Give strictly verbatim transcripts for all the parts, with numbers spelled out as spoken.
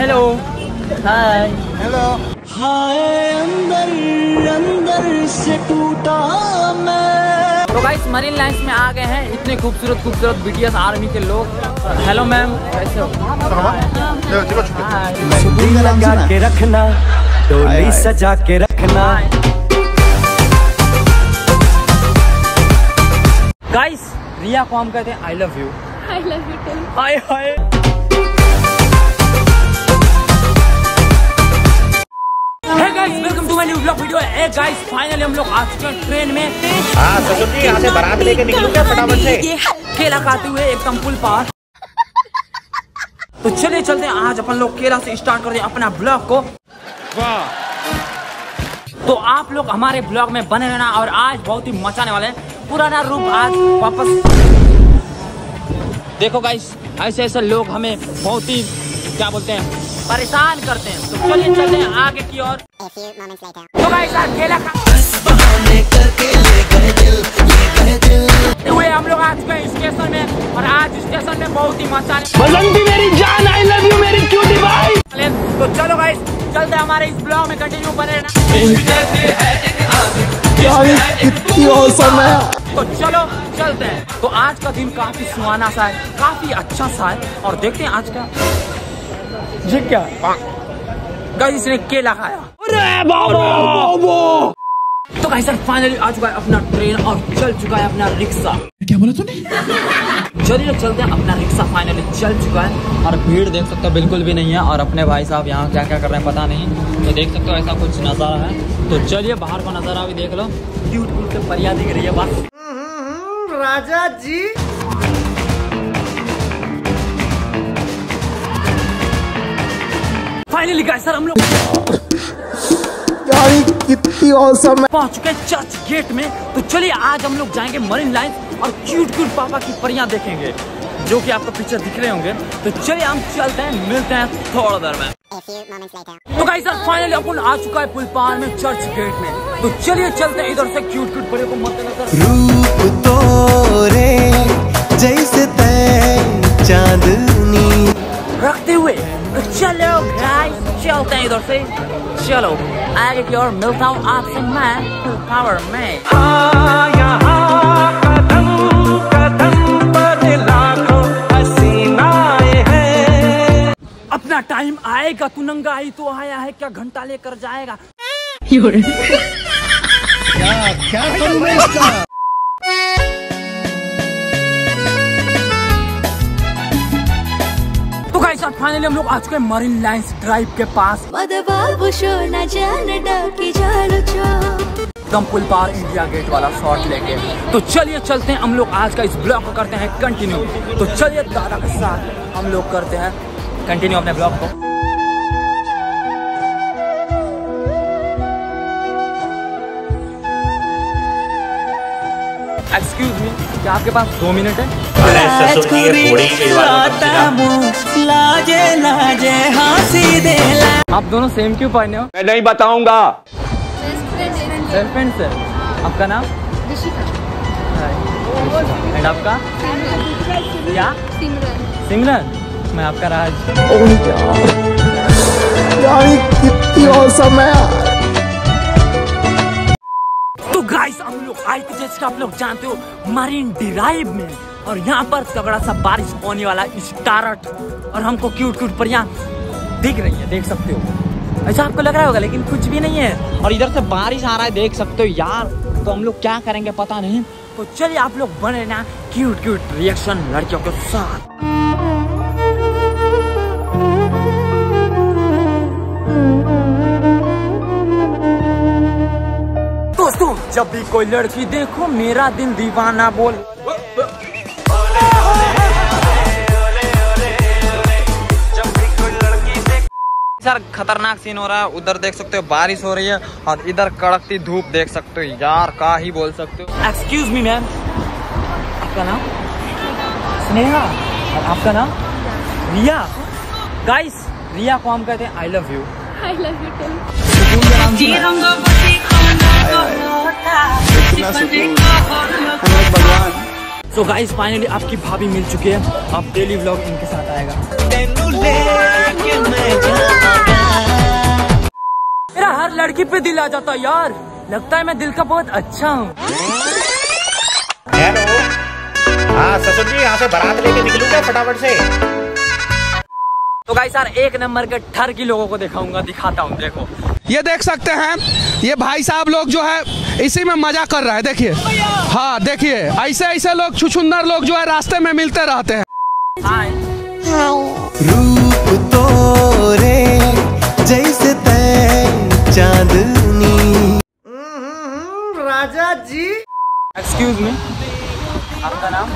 Hello hi hello हाय अंदर अंदर से टूटा मैं। तो गाइस मरीन लाइन्स में आ गए हैं इतने खूबसूरत खूबसूरत बीटीएस आर्मी के लोग। हेलो मैम कैसे हो? मेहंदी लगा के रखना, डोली सजा के रखना। गाइस रिया को हम कहते हैं I love you. I love you too. Hi hi hey guys welcome to my new vlog video. ए गाइस फाइनली हम लोग आ चुके हैं ट्रेन में। हाँ ससुर जी यहाँ से बारात लेके निकलूं क्या फटाफट से? केला खाते हुए एकदम पुल पार। तो चलिए चलते हैं आज अपन लोग केला से स्टार्ट करते हैं अपना ब्लॉग को। तो आप लोग हमारे ब्लॉग में बने रहना और आज बहुत ही मचाने वाले हैं। पुराना रूप आज वापस। देखो गाइस ऐसे ऐसे लोग हमें बहुत ही क्या बोलते हैं परेशान करते हैं। तो चलिए चलते हैं आगे की ओर। तो गाइस आज केला खा हुए हम लोग आ चुके हैं स्टेशन में और आज स्टेशन में बहुत ही मचाने बसंती मेरी जान आई लव यू मेरी क्यूटी भाई। तो चलो गाइस चलते हैं हमारे इस ब्लॉग में कंटिन्यू बने रहना। कितनी औसम है। तो चलो चलते हैं। तो आज का दिन काफी सुहाना सा है, काफी अच्छा सा है और देखते हैं आज का जी क्या गाइस इसने केला खाया। अरे बाबा तो गाइस फाइनली आ चुका है अपना ट्रेन और चल चुका है अपना रिक्शा। क्या बोला तूने? चलिए चलते हैं अपना रिक्शा फाइनली चल चुका है और भीड़ देख सकते हो बिल्कुल भी नहीं है और अपने भाई साहब यहाँ क्या क्या कर रहे हैं पता नहीं। तो देख सकते हो ऐसा कुछ नज़ारा है। तो चलिए बाहर का नज़ारा भी देख लो। क्यूट क्यूट से परियां दिख रही है बस। Raja ji finally guys sir हम लोग यार कितनी औसम है। पहुंच चुके हैं चर्च गेट में। तो चलिए आज हम लोग जाएंगे मरीन लाइन और क्यूट क्यूट पापा की परियां देखेंगे जो कि आपको पिक्चर दिख रहे होंगे। तो चलिए हम चलते हैं मिलते हैं थोड़ा देर में। तो गाइस सर फाइनली अपन आ चुका है पुल पार में चर्च गेट में। तो चलिए चलते हैं इधर से क्यूट क्यूट परियों को मद्देनजर रूप तोरे जैसे चांदनी रखते हुए। तो चलो गाइस चलते हैं इधर से। चलो आगे की ओर मिलता हूँ आपसे मैं फुल पावर में। कदम कदम पर लाखों हसीनाएं हैं। अपना टाइम आएगा तू नंगा ही तो आया है क्या घंटा लेकर जाएगा। क्या क्या करूँ इसका? तो गाइस अब फाइनली हम लोग आ चुके हैं मरीन लाइन्स ड्राइव के पास। एकदम पुल पार इंडिया गेट वाला शॉट लेके। तो चलिए चलते हैं हम लोग आज का इस ब्लॉग को करते हैं कंटिन्यू। तो चलिए दादा के साथ हम लोग करते हैं कंटिन्यू अपने ब्लॉग को। एक्सक्यूज मी क्या आपके पास दो मिनट है? अरे ससुर जी ये थोड़ी ही लाजे लाजे हंसी दे ला। आप दोनों सेम क्यों पहने हो? मैं नहीं बताऊंगा। सेल्फ फ्रेंड से। आपका नाम? एंड आपका? क्या? सिमरन। मैं आपका राज। यार कितनी औसम है। तो गाइस हम लोग आए थे जैसे आप लोग जानते हो मरीन ड्राइव में और यहाँ पर तगड़ा सा बारिश होने वाला स्टार्ट और हमको क्यूट क्यूट परियां दिख रही है देख सकते हो। ऐसा आपको लग रहा होगा लेकिन कुछ भी नहीं है और इधर से बारिश आ रहा है देख सकते हो यार। तो हम लोग क्या करेंगे पता नहीं। तो चलिए आप लोग बने रहना क्यूट क्यूट रिएक्शन लड़कियों के साथ। दोस्तों जब भी कोई लड़की देखो मेरा दिल दीवाना बोल। सर खतरनाक सीन हो रहा है। उधर देख सकते हो बारिश हो रही है और इधर कड़कती धूप देख सकते हो यार का ही बोल सकते हो। एक्सक्यूज मी मैम आपका नाम? स्नेहा। और आपका नाम? रिया। गाइस रिया को हम कहते हैं I love you. I love you too. So guys finally आपकी भाभी मिल चुकी है। अब डेली व्लॉग इनके साथ आएगा। लड़की पे दिल आ जाता यार, लगता है मैं दिल का बहुत अच्छा हूँ। हेलो, हाँ ससुर जी यहाँ से बारात लेके निकलूंगा फटाफट से। तो गाइस यार एक नंबर के ठर की लोगों को दिखाऊंगा, दिखाता हूँ। देखो ये देख सकते हैं, ये भाई साहब लोग जो है इसी में मजा कर रहा है। देखिए, हाँ देखिए, ऐसे ऐसे लोग छुछुंदर लोग जो है रास्ते में मिलते रहते हैं। हाय रूप तोरे जैसे चांदनी। राजा जी, एक्सक्यूज मी, आपका नाम?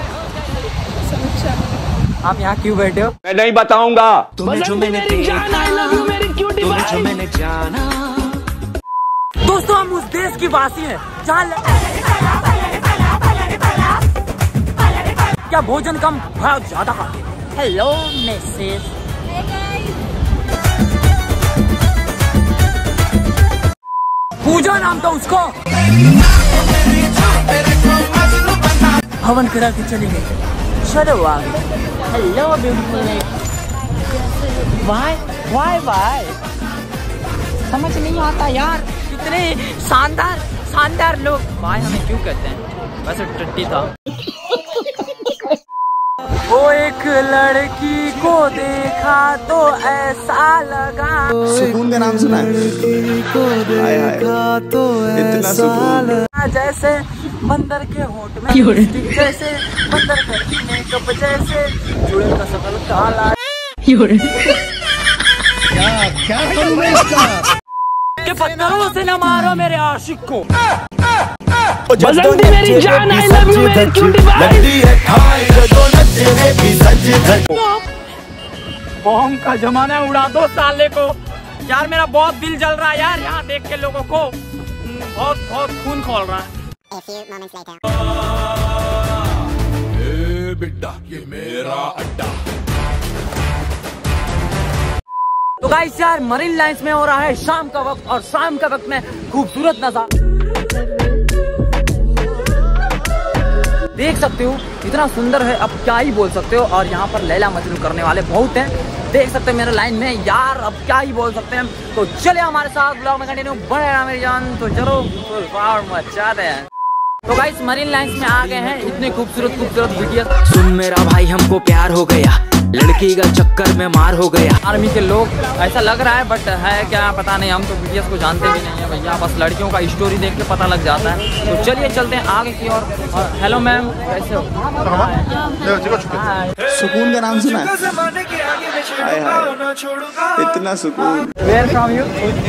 आप यहाँ क्यों बैठे हो? मैं नहीं बताऊंगा। तुम्हें जो मैंने देखा, तुम्हें जो मैंने जाना। दोस्तों हम उस देश की वासी हैं जहाँ क्या भोजन कम बहुत ज्यादा खाते हैं। हेलो मिसेस, पूजा नाम था उसको, हवन करा के चली गई। चलो आ गई। Hello beautiful, why why why समझ नहीं आता यार, इतने शानदार शानदार लोग भाई हमें क्यों कहते हैं? वैसे टट्टी था। वो एक लड़की को देखा तो ऐसा लगा। सुकून का नाम सुना है? हाय हाय, इतना सुकून। जैसे बंदर के होंठ में जैसे बंदर के मेकअप जैसे जुड़े का शकल काला। क्या करूं मैं इसका? के पत्थरों से न मारो मेरे आशिक को। बसंती मेरी जान, आई लव यू मेरी क्यूटी बाई। बॉम्ब का जमाना उड़ा दो साले को। यार मेरा बहुत दिल जल रहा है यार, यहाँ देख के लोगों को बहुत बहुत खून खोल रहा है। बेटा ये मेरा अड्डा। तो गाइस यार मरीन लाइन्स में हो रहा है शाम का वक्त, और शाम का वक्त में खूबसूरत नजारा देख सकते हो, इतना सुंदर है, अब क्या ही बोल सकते हो। और यहाँ पर लैला मजनू करने वाले बहुत हैं, देख सकते हो मेरे लाइन में यार, अब क्या ही बोल सकते हैं। तो चले हमारे साथ ब्लॉग में कंटिन्यू बने रहना मेरी जान। तो चलो मचा दे। तो गाइस मरीन लाइन्स में आ गए हैं, इतने खूबसूरत खूबसूरत वीडियो। सुन मेरा भाई हमको प्यार हो गया, लड़की का चक्कर में मार हो गया। आर्मी के लोग ऐसा लग रहा है, बट है क्या पता नहीं, हम तो बीटीएस को जानते भी नहीं है भैया, बस लड़कियों का स्टोरी देख के पता लग जाता है। तो चलिए चलते हैं आगे की ओर। और हेलो मैम, कैसे हो? सुकून का नाम सुना है? हाय हाय, इतना सुकून। Where from you?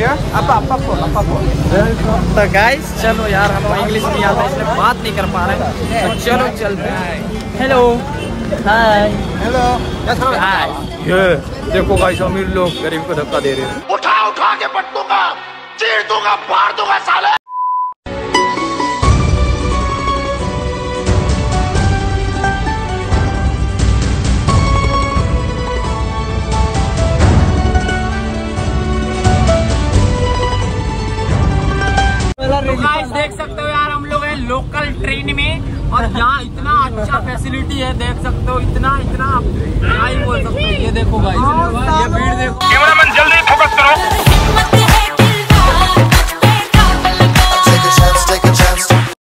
तो गाइस चलो यार, हम इंग्लिश नहीं आता इसलिए बात नहीं कर पा रहे, तो चलो चलते हैं। Hello hi, hello, hi. ये देखो गाइस, अमीर लोग गरीब को धक्का दे रहे हैं। उठा उठा के पट दूंगा, चीर दूंगा, फाड़ दूंगा साले। तो गाइस देख सकते हो यार, हम लोग हैं लोकल ट्रेन में, और यहाँ इतना अच्छा फैसिलिटी है, देख सकते हो, इतना इतना क्या ही बोल सकते हो। ये देखो गाइस, ये भीड़ देखो। कैमरामैन जल्दी फोकस करो।